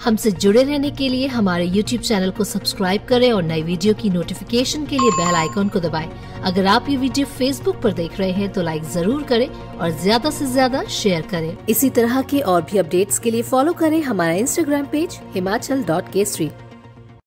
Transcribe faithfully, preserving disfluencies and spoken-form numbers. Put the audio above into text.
हमसे जुड़े रहने के लिए हमारे यूट्यूब चैनल को सब्सक्राइब करें और नई वीडियो की नोटिफिकेशन के लिए बेल आइकॉन को दबाएं। अगर आप ये वीडियो फेसबुक पर देख रहे हैं तो लाइक जरूर करें और ज्यादा से ज्यादा शेयर करें। इसी तरह के और भी अपडेट्स के लिए फॉलो करें हमारा Instagram page Himachal dot Kesari.